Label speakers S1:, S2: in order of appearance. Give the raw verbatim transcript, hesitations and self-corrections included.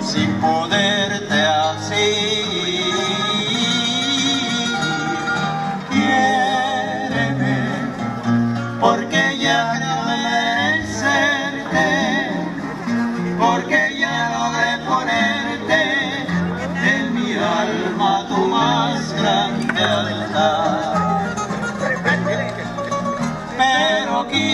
S1: sin poderte así. Quiéreme, porque ya no merecerte, porque ya logré ponerte en mi alma tu más grande altar.